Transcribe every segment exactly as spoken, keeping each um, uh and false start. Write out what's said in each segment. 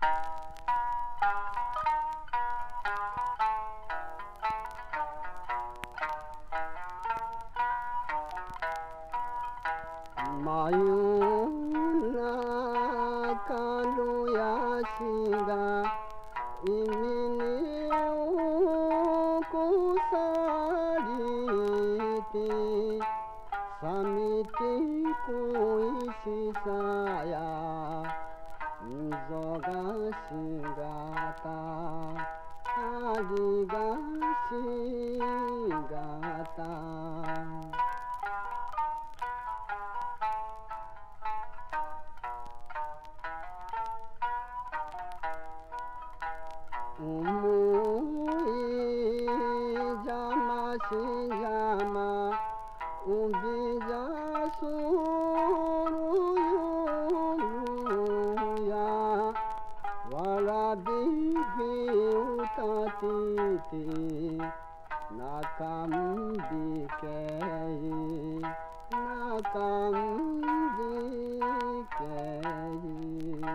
真夜中のヤシが意味に起こされて冷めて恋しさや溝がしがた針がしがた思い邪魔し邪魔おびざする夜やわらびびを立てて中んびけ中んびけ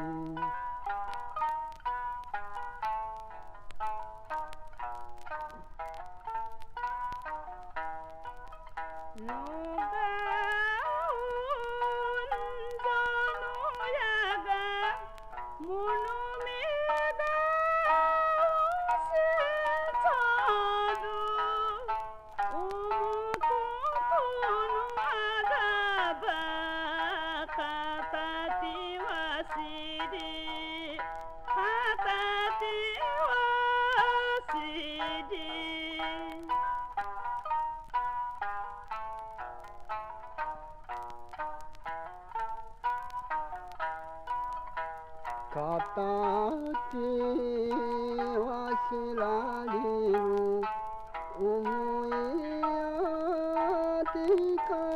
누가 혼자 노야가 무놈이다 실쳐도 오무코코노 아가바 카타티와 시리 카타티와 시리 片手は知られる思いやて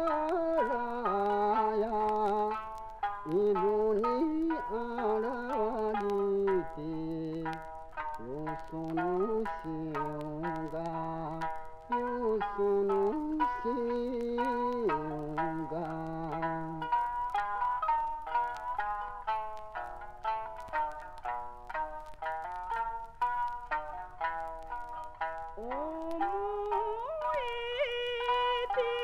からや色に現れてよその潮がよその潮が思い出